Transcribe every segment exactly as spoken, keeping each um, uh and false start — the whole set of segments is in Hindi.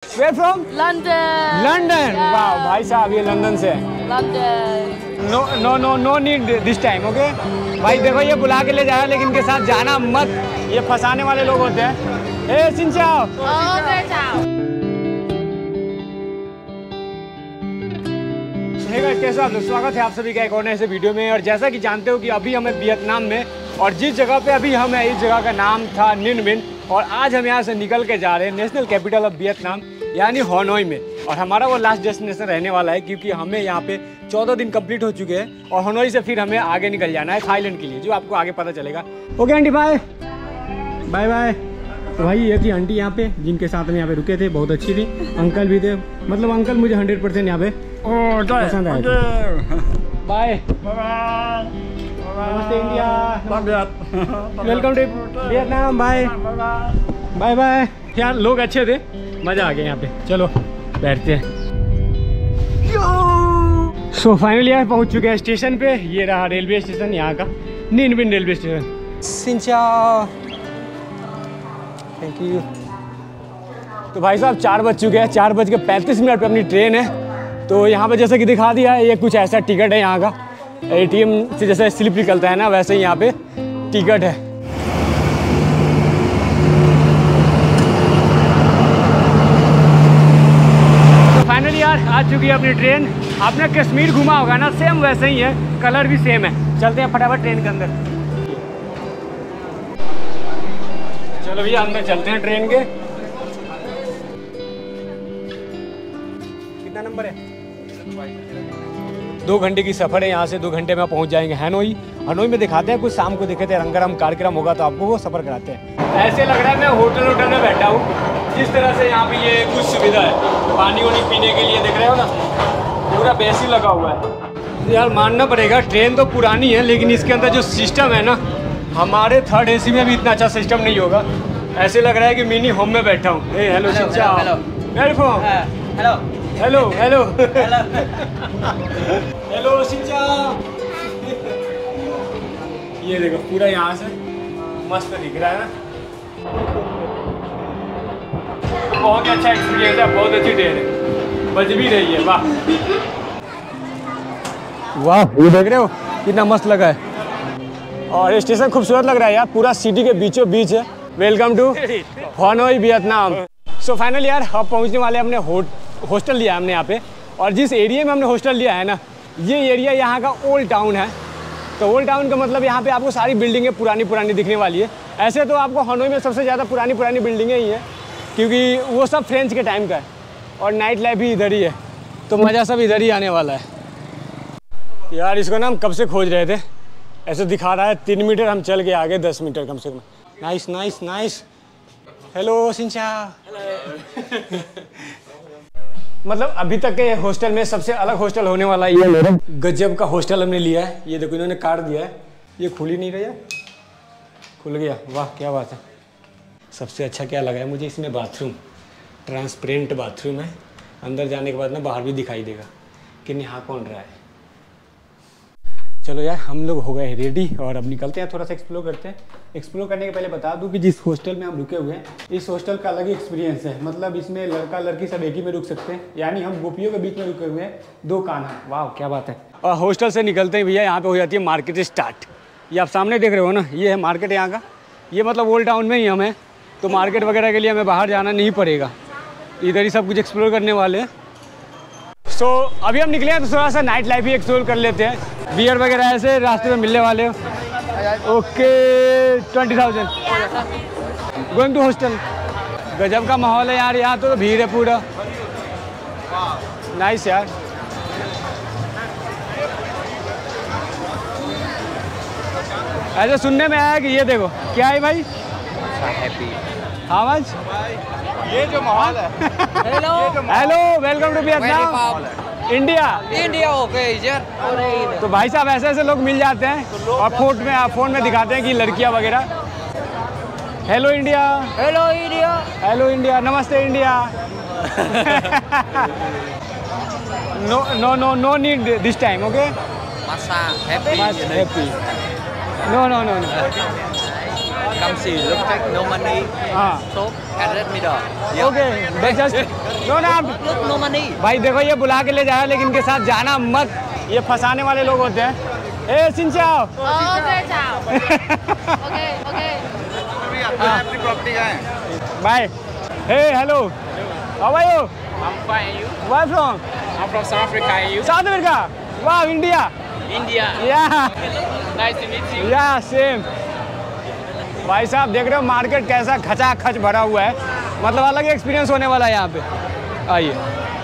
Where from? London. London. Yeah. Wow, भाई साहब ये लंदन से हैं। London. No no no no need this time, okay? भाई देखो ये बुला के ले जाएगा लेकिन इनके साथ जाना मत, ये फंसाने वाले लोग होते हैं। ए सिंचाओ। Okay, ciao. कैसा आप लोग, स्वागत है आप सभी का एक और नए से वीडियो में। और जैसा कि जानते हो कि अभी हमें वियतनाम में, और जिस जगह पे अभी हम हैं इस जगह का नाम था निन मिन, और आज हम यहाँ से निकल के जा रहे हैं नेशनल कैपिटल ऑफ वियतनाम यानी हनोई में। और हमारा वो लास्ट डेस्टिनेशन रहने वाला है क्योंकि हमें यहाँ पे चौदह दिन कंप्लीट हो चुके हैं और हनोई से फिर हमें आगे निकल जाना है थाईलैंड के लिए, जो आपको आगे पता चलेगा। Okay aunty bye bye bye. तो भाई ये थी आंटी यहाँ पे जिनके साथ में यहाँ पे रुके थे, बहुत अच्छी थी। अंकल भी थे, मतलब अंकल मुझे हंड्रेड परसेंट यहाँ पे पसंद आए थे। बाय नमस्ते India, welcome to Vietnam. Bye bye bye. यार लोग अच्छे थे, मज़ा आ गया यहाँ पे। चलो बैठते हैं। सो फाइनली यार पहुँच चुके हैं स्टेशन पे। ये रहा रेलवे स्टेशन यहाँ का, निन मिन रेलवे स्टेशन। सिंचाओ, थैंक यू। तो भाई साहब चार बज चुके हैं, चार बज के पैंतीस मिनट पे अपनी ट्रेन है। तो यहाँ पे जैसे कि दिखा दिया है, ये कुछ ऐसा टिकट है यहाँ का। एटीएम से जैसे स्लिप निकलता है ना, वैसे ही यहाँ पे टिकट है। तो फाइनली यार आ चुकी है अपनी ट्रेन। आपने कश्मीर घूमा होगा ना, सेम वैसे ही है, कलर भी सेम है। चलते हैं फटाफट ट्रेन के अंदर। चलो भैया अंदर चलते हैं ट्रेन के। कितना नंबर है? दो घंटे की सफ़र है यहाँ से, दो घंटे में पहुँच जाएंगे हनोई। हनोई में दिखाते हैं कुछ, शाम को दिखे थे रंगारंग कार्यक्रम होगा तो आपको वो सफ़र कराते हैं। ऐसे लग रहा है मैं होटल होटल में बैठा हूँ, जिस तरह से यहाँ पे ये कुछ सुविधा है पानी वानी पीने के लिए, देख रहे हो ना, पूरा बेसी लगा हुआ है। यार मानना पड़ेगा ट्रेन तो पुरानी है लेकिन इसके अंदर जो सिस्टम है ना, हमारे थर्ड ए सी में भी इतना अच्छा सिस्टम नहीं होगा। ऐसे लग रहा है कि मिनी होम में बैठा हूँ। हे हेलो सिंचा, हेलो हेलो हेलो हेलो सिंचा। ये देखो पूरा यहाँ से मस्त दिख रहा है ना, बहुत ही अच्छा एक्सपीरियंस है, बहुत अच्छी ट्रेन है, बज भी रही है। वाह वाह, ये देख रहे हो कितना मस्त लगा है। और स्टेशन खूबसूरत लग रहा है यार, पूरा सिटी के बीचों बीच है। Welcome to Hanoi Vietnam. So finally यार अब पहुंचने वाले हमने हो, हॉस्टल लिया है हमने यहाँ पे। और जिस एरिया में हमने हॉस्टल लिया है ना, ये एरिया यहाँ का ओल्ड टाउन है। तो ओल्ड टाउन का मतलब यहाँ पे आपको सारी बिल्डिंगें पुरानी पुरानी दिखने वाली है। ऐसे तो आपको हनोई में सबसे ज़्यादा पुरानी पुरानी बिल्डिंगें ही हैं क्योंकि वो सब फ्रेंच के टाइम का है। और नाइट लाइफ भी इधर ही है, तो मज़ा सब इधर ही आने वाला है। यार इसको ना हम कब से खोज रहे थे, ऐसे दिखा रहा है तीन मीटर, हम चल के आगे दस मीटर कम से कम। Nice nice nice. हेलो सिंचा। मतलब अभी तक के हॉस्टल में सबसे अलग हॉस्टल होने वाला ये मेरा गजब का हॉस्टल हमने लिया है। ये देखो इन्होंने काट दिया है, ये खुल ही नहीं रहा है, खुल गया। वाह क्या बात है। सबसे अच्छा क्या लगा है मुझे इसमें, बाथरूम, ट्रांसपेरेंट बाथरूम है। अंदर जाने के बाद ना बाहर भी दिखाई देगा कि नहा कौन रहा है। चलो यार हम लोग हो गए रेडी और अब निकलते हैं, थोड़ा सा एक्सप्लोर करते हैं। एक्सप्लोर करने के पहले बता दूं कि जिस हॉस्टल में हम रुके हुए हैं, इस हॉस्टल का अलग ही एक्सपीरियंस है। मतलब इसमें लड़का लड़की सब एक ही में रुक सकते हैं, यानी हम गोपियों के बीच में रुके हुए हैं, दो कान्हा। वाह क्या बात है। और हॉस्टल से निकलते हैं भैया यहाँ पे हो जाती है मार्केट स्टार्ट। ये आप सामने देख रहे हो ना, ये है मार्केट यहाँ का। ये मतलब ओल्ड टाउन में ही हम हैं, तो मार्केट वगैरह के लिए हमें बाहर जाना नहीं पड़ेगा, इधर ही सब कुछ एक्सप्लोर करने वाले हैं। सो so, अभी हम निकले हैं तो थोड़ा सा नाइट लाइफ ही एक्सप्लोर कर लेते हैं। बियर वगैरह ऐसे रास्ते में मिलने वाले हो। Okay twenty thousand going to hostel. गजब का माहौल है यार, यहाँ तो भीड़ है पूरा। नाइस यार। ऐसे सुनने में आया कि ये देखो क्या है भाई, हैप्पी हाउस। ये जो माहौल है। Hello hello welcome to Vietnam India. India okay यार। तो भाई साहब ऐसे ऐसे लोग मिल जाते हैं और फोन में फ़ोन में दिखाते हैं कि लड़कियां वगैरह। Hello India, hello India, hello India, नमस्ते India. No no no no need this time, okay. मसा happy happy no no no no Come see, look like no money. हाँ So, and let me down. Okay just no ना Look, no money. भाई देखो ये बुला के ले जाया लेकिन इनके साथ जाना मत, ये फंसाने वाले लोग होते हैं। ए सिंचाओ Okay, ciao. Okay, okay. अपनी प्रॉपर्टी का है bye. Hey hello how are you? I'm fine, you? Where from? I'm from South Africa, and you? South Africa. वाह इंडिया। India. या Nice to meet you. या सेम। भाई साहब देख रहे हो मार्केट कैसा खचाखच भरा हुआ है, मतलब अलग एक्सपीरियंस होने वाला है यहाँ पे। आइए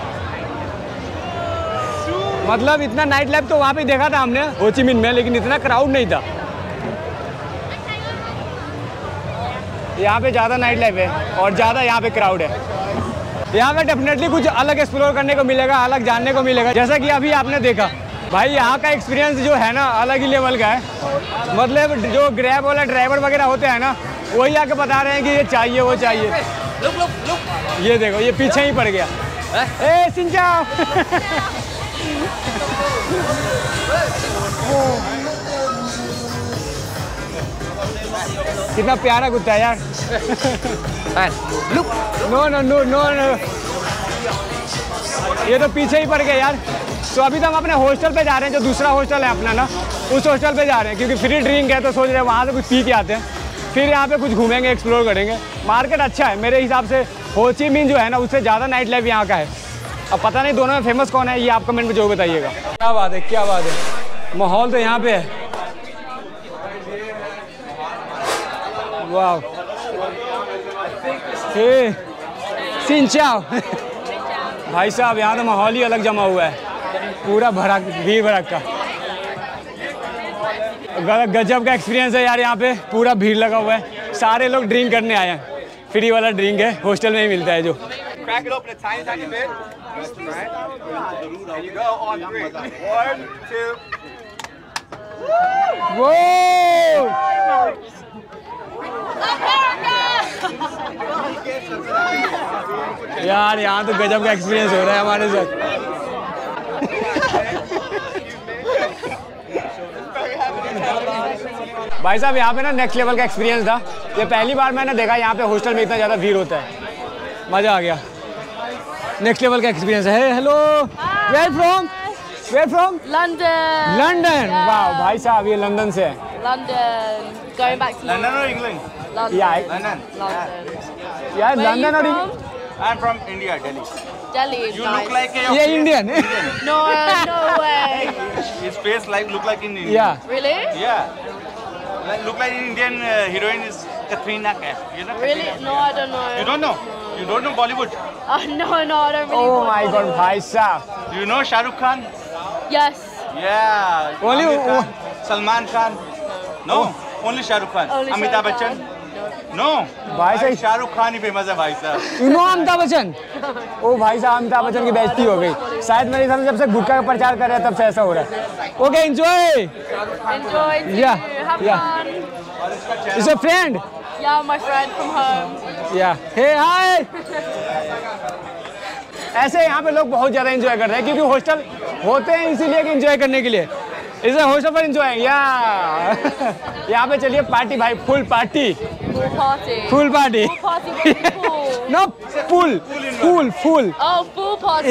मतलब इतना नाइट लाइफ तो वहाँ पे देखा था हमने हो ची मिन्ह में, लेकिन इतना क्राउड नहीं था। यहाँ पे ज़्यादा नाइट लाइफ है और ज़्यादा यहाँ पे क्राउड है। यहाँ पे डेफिनेटली कुछ अलग एक्सप्लोर करने को मिलेगा, अलग जानने को मिलेगा। जैसा कि अभी आपने देखा भाई यहाँ का एक्सपीरियंस जो है ना अलग ही लेवल का है। मतलब जो ग्रैब वाला ड्राइवर वगैरह होते हैं ना वही आके बता रहे हैं कि ये चाहिए वो चाहिए। Look, look, look. ये देखो ये पीछे ही पड़ गया। ए सिंचाओ कितना प्यारा कुत्ता है यार। And look. No no no no no ये तो पीछे ही पड़ गया यार। तो अभी तो हम अपने हॉस्टल पे जा रहे हैं, जो दूसरा हॉस्टल है अपना ना, उस हॉस्टल पे जा रहे हैं क्योंकि फ्री ड्रिंक है, तो सोच रहे हैं वहाँ से कुछ पी के आते हैं, फिर यहाँ पे कुछ घूमेंगे, एक्सप्लोर करेंगे। मार्केट अच्छा है मेरे हिसाब से। हो ची मिन्ह जो है ना उससे ज़्यादा नाइट लाइफ यहाँ का है। अब पता नहीं दोनों में फेमस कौन है, ये आप कमेंट में जो बताइएगा। क्या बात है क्या बात है, माहौल तो यहाँ पे है। वाह हे सिंचाओ भाई साहब यहाँ तो माहौल ही अलग जमा हुआ है, पूरा भड़क भीड़ भड़क का गजब का एक्सपीरियंस है यार। यहाँ पे पूरा भीड़ लगा हुआ है, सारे लोग ड्रिंक करने आए हैं। फ्री वाला ड्रिंक है, हॉस्टल में ही मिलता है जो। Crack it open a tiny, tiny bit. Right? And you go on three. One, two. वो यार यहाँ तो गजब का एक्सपीरियंस हो रहा है हमारे साथ। भाई साहब यहाँ पे ना नेक्स्ट लेवल का एक्सपीरियंस था। ये पहली बार मैंने देखा यहाँ पे हॉस्टल में इतना ज़्यादा भीड़ होता है, मज़ा आ गया। नेक्स्ट लेवल का एक्सपीरियंस है। Hello where from? Where from? London. London. वाह भाई साहब ये लंदन से है। London. Going back to London or England? London. Yeah, London. London. यार Where are you लंदन और from? I'm from India, Delhi. Delhi is You nice. look like a. ये Indian. No, no way. His face like look like in India. या Really? Yeah. Like, look like Indian uh, heroine is Katrina Kaif. You know? Really? Katrina No, I don't know. Kaif? You don't know? You don't know Bollywood? Oh, no, no, I don't really oh watch my God Bollywood. भाई साहब। Do you know Shah Rukh Khan? Yes. Yeah. Only Amir who- Khan, Salman Khan. No, only Shah Rukh Khan. Only Amitabh Shah Rukh Bachchan. Khan. No. भाई भाई साहब शाह रुख खान ही फेमस है भाई साहब। You know Amitabh Bachchan. Oh भाई साहब अमिताभ बच्चन की बेइज्जती हो गई शायद मेरे हिसाब से, जब से गुटखा का प्रचार कर रहे हैं तब से ऐसा हो रहा है। Okay enjoy. Enjoy. Yeah, Have yeah. fun. Is a friend. Yeah, my friend from home. या हे हाय। ऐसे यहाँ पे लोग बहुत ज़्यादा एंजॉय कर रहे हैं क्योंकि हॉस्टल होते हैं इसीलिए कि एंजॉय करने के लिए। इस हॉस्टल पर एंजॉय या यहाँ पे चलिए पार्टी भाई, full party. Pool party. Full party Pool party with the pool. No full full full. Oh, pool party.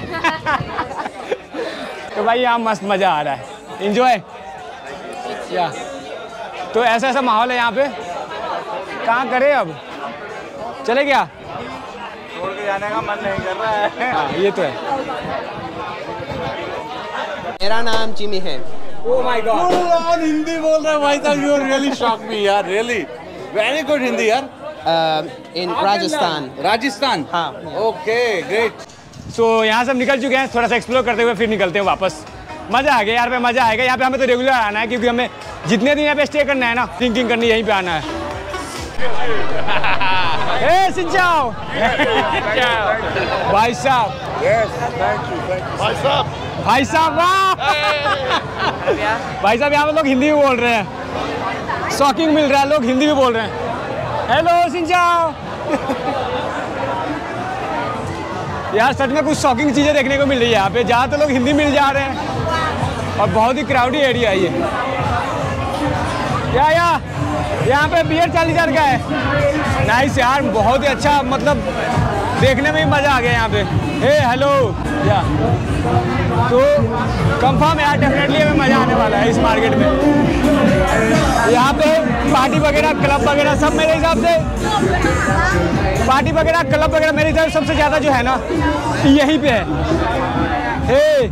तो भाई यहाँ मस्त मज़ा आ रहा है, एंजॉय या। तो ऐसा ऐसा माहौल है यहाँ पे, कहाँ करे अब, चले क्या? छोड़ के जाने का मन नहीं कर रहा है। हाँ ये तो है। मेरा नाम जिमी है। Oh my God. हिंदी बोल रहा है भाई साहब। यू रियली शॉक मी यार, रियली वेरी गुड हिंदी यार। इन राजस्थान। राजस्थान। हाँ। Okay great. सो यहाँ से हम निकल चुके हैं, थोड़ा सा एक्सप्लोर करते हुए फिर निकलते हैं वापस। मज़ा आ गया यार पे, मज़ा आएगा। यहाँ पे हमें तो रेगुलर आना है क्योंकि हमें जितने दिन यहाँ पे स्टे करना है ना, थिंकिंग करनी, यहीं पे आना है। ए सिंचाओ भाई साहब। भाई साहब भाई साहब वाह। भाई साहब यहाँ पे लोग हिंदी भी बोल रहे हैं, शॉकिंग मिल रहा है, लोग हिंदी भी बोल रहे हैं। हेलो सिंचाओ। यार सच में कुछ शॉकिंग चीज़ें देखने को मिल रही है यहाँ पे, जहाँ तो लोग हिंदी मिल जा रहे हैं और बहुत ही क्राउडी एरिया है ये। या या यहाँ पे बियर चालीस हजार का है। नाइस यार, बहुत ही अच्छा, मतलब देखने में ही मज़ा आ गया यहाँ पे। हे हेलो या तो कंफर्म यार, डेफिनेटली हमें मज़ा आने वाला है इस मार्केट में। यहाँ पे पार्टी वगैरह, क्लब वगैरह सब मेरे हिसाब से, पार्टी वगैरह, क्लब वगैरह मेरे हिसाब से सबसे ज़्यादा जो है ना यहीं पे है। हे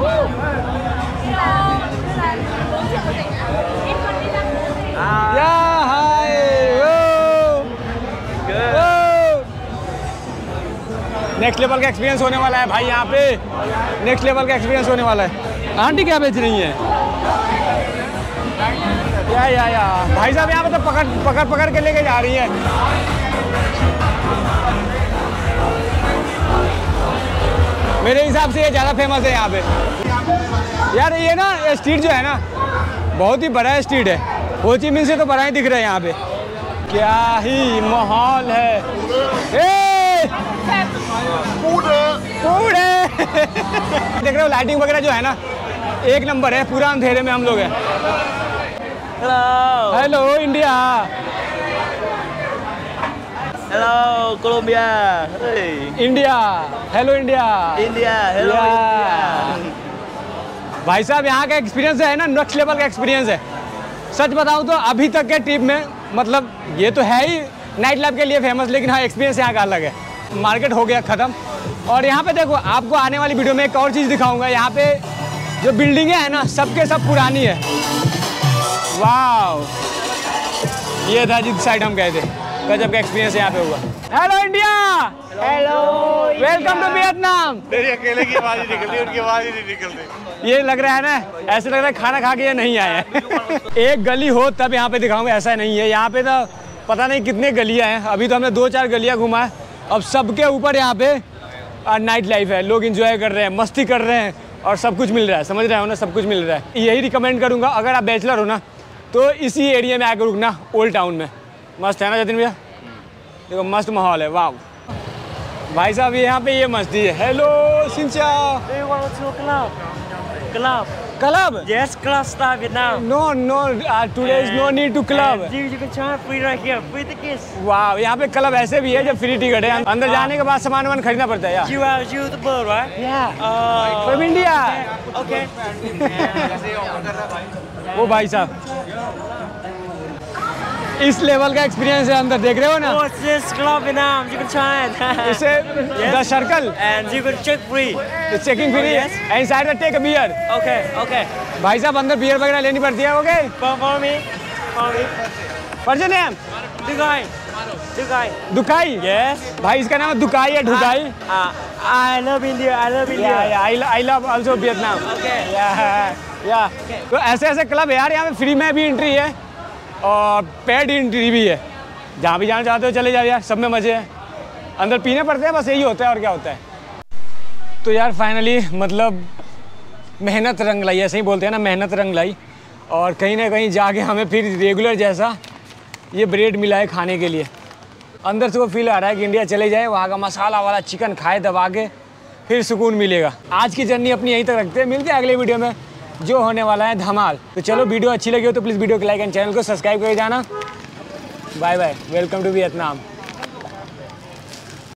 या हाय, नेक्स्ट लेवल का एक्सपीरियंस होने वाला है भाई यहाँ पे, नेक्स्ट लेवल का एक्सपीरियंस होने वाला है। आंटी क्या बेच रही है? या या या भाई साहब यहाँ पे तो पकड़ पकड़ पकड़ के लेके जा रही है। मेरे हिसाब से ये ज़्यादा फेमस है यहाँ पे यार। ये ना ये स्ट्रीट जो है ना बहुत ही बड़ा स्ट्रीट है, हो ची मिन से तो बड़ा ही दिख रहा है यहाँ पे। क्या ही माहौल है। ए! पूरे देख रहे हो, लाइटिंग वगैरह जो है ना एक नंबर है, पूरा अंधेरे में हम लोग हैं। Hello. Hello India. Hello, Colombia. Hey. India, hello India. India. Hello, Yeah. India. भाई साहब यहाँ का एक्सपीरियंस है ना नेक्स्ट लेवल का एक्सपीरियंस है। सच बताऊँ तो अभी तक के ट्रिप में, मतलब ये तो है ही नाइट लाइफ के लिए फेमस, लेकिन हाँ एक्सपीरियंस यहाँ का अलग है। मार्केट हो गया ख़त्म, और यहाँ पे देखो आपको आने वाली वीडियो में एक और चीज़ दिखाऊंगा। यहाँ पे जो बिल्डिंगें हैं ना सबके सब पुरानी है। वाह, ये था जिस साइड हम गए थे, गजब का एक्सपीरियंस यहाँ पे हुआ। Hello India, hello, welcome to Vietnam. मेरी अकेले की आवाज़ ही निकलती, उनकी आवाज़ ही नहीं निकलती। ये लग रहा है ना, ऐसे लग रहा है खाना खा के ये नहीं आए हैं। एक गली हो तब यहाँ पे दिखाऊंगा, ऐसा नहीं है। यहाँ पे तो पता नहीं कितने गलियाँ हैं, अभी तो हमने दो चार गलियाँ घुमा है। अब सबके ऊपर यहाँ पे नाइट लाइफ है, लोग एंजॉय कर रहे हैं, मस्ती कर रहे हैं, और सब कुछ मिल रहा है। समझ रहे हो ना, सब कुछ मिल रहा है। यही रिकमेंड करूँगा, अगर आप बैचलर हो ना तो इसी एरिया में आकर रुकना, ओल्ड टाउन में। मस्त है ना जतिन भैया, देखो मस्त माहौल है। वाह भाई साहब, यहाँ पे ये मस्ती है। हेलो सिंचा। Do you want to club? Club. Club? Yes, club style Vietnam. No no, today is no need to club. And you, you can try free right here, free tickets. वाह, यहाँ पे क्लब ऐसे भी है जब फ्री टिकट है, अंदर जाने के बाद सामान वामान खरीदना पड़ता है यार। You are a YouTuber, right? Yeah. Uh, From India. Okay. वो भाई साहब इस लेवल का एक्सपीरियंस है अंदर, देख रहे हो ना। What's this club Vietnam? You can try it. इसे the circle And you can check free. Checking free है, एंड साइड में take a beer. Okay, okay. भाई साहब अंदर बियर वगैरह लेनी पड़ती है। Okay, For, for me, for me. What's your name? Dukai. Dukai. Dukai. Yes. भाई इसका नाम है दुकाई या ढुकाई। Uh, I love India. I love India. Yeah I love also Vietnam. Okay. Yeah या तो ऐसे ऐसे क्लब है यार, यहाँ पे फ्री में भी एंट्री है और पेड एंट्री भी है। जहाँ भी जाना चाहते हो चले जाओ यार, सब में मज़े हैं। अंदर पीने पड़ते हैं, बस यही होता है और क्या होता है। तो यार फाइनली मतलब मेहनत रंग लाई, ऐसे ही बोलते हैं ना, मेहनत रंग लाई। और कहीं ना कहीं जाके हमें फिर रेगुलर जैसा ये ब्रेड मिला है खाने के लिए। अंदर से वो फील आ रहा है कि इंडिया चले जाए, वहाँ का मसाला वाला चिकन खाए दबा के, फिर सुकून मिलेगा। आज की जर्नी अपनी यहीं तक रखते हैं, मिलते हैं अगले वीडियो में जो होने वाला है धमाल। तो चलो, वीडियो अच्छी लगी हो तो प्लीज़ वीडियो को लाइक एंड चैनल को सब्सक्राइब करके जाना। Bye bye, welcome to Vietnam.